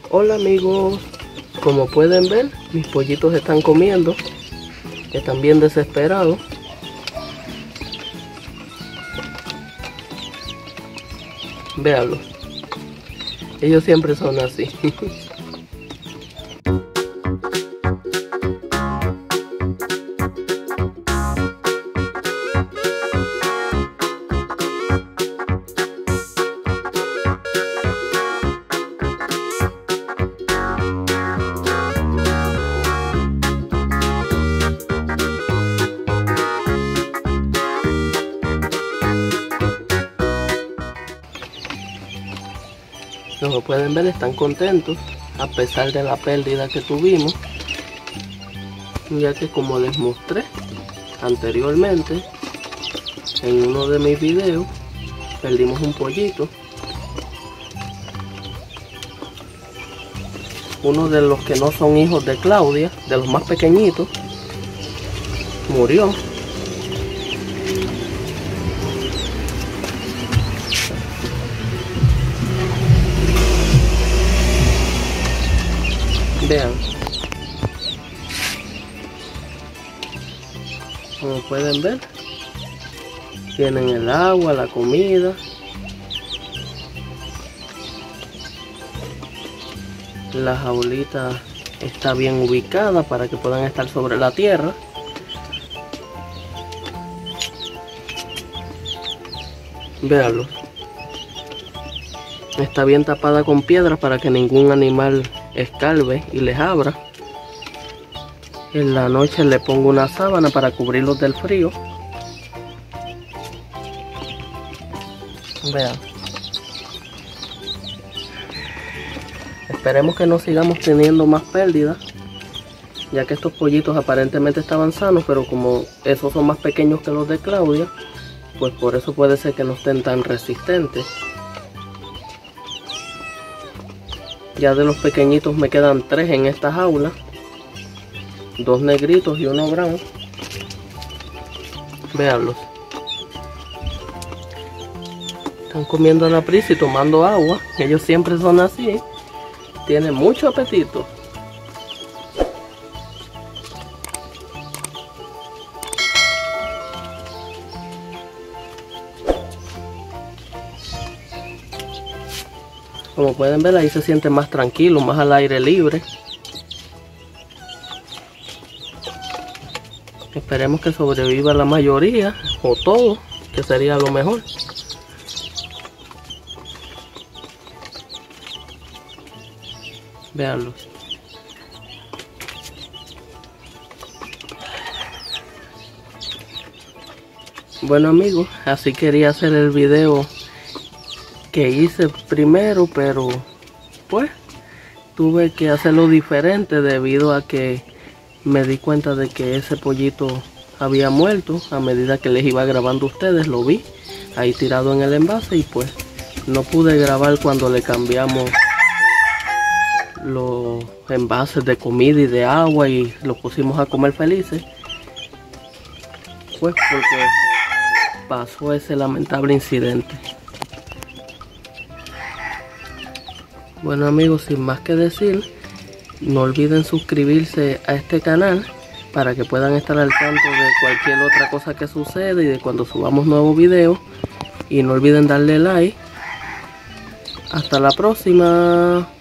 Hola amigos, como pueden ver, mis pollitos están comiendo, están bien desesperados. Véanlos, ellos siempre son así. Como pueden ver, están contentos a pesar de la pérdida que tuvimos, ya que, como les mostré anteriormente en uno de mis videos, perdimos un pollito. Uno de los que no son hijos de Claudia, de los más pequeñitos, murió. Vean, como pueden ver, tienen el agua, la comida. La jaulita está bien ubicada para que puedan estar sobre la tierra. Véanlo. Está bien tapada con piedras para que ningún animal escarbe y les abra. En la noche le pongo una sábana para cubrirlos del frío. Vean. Esperemos que no sigamos teniendo más pérdidas, ya que estos pollitos aparentemente estaban sanos, pero como esos son más pequeños que los de Claudia, pues por eso puede ser que no estén tan resistentes. Ya de los pequeñitos me quedan 3 en esta jaula, 2 negritos y 1 brown. Véanlos. Están comiendo a la prisa y tomando agua. Ellos siempre son así. Tienen mucho apetito. Como pueden ver, ahí se siente más tranquilo, más al aire libre. Esperemos que sobreviva la mayoría o todo, que sería lo mejor. Veanlos. Bueno amigos, así quería hacer el video que hice primero, pero pues tuve que hacerlo diferente debido a que me di cuenta de que ese pollito había muerto. A medida que les iba grabando a ustedes, lo vi ahí tirado en el envase y pues no pude grabar cuando le cambiamos los envases de comida y de agua y los pusimos a comer felices, pues porque pasó ese lamentable incidente. Bueno amigos, sin más que decir, no olviden suscribirse a este canal para que puedan estar al tanto de cualquier otra cosa que suceda y de cuando subamos nuevos videos, y no olviden darle like. Hasta la próxima.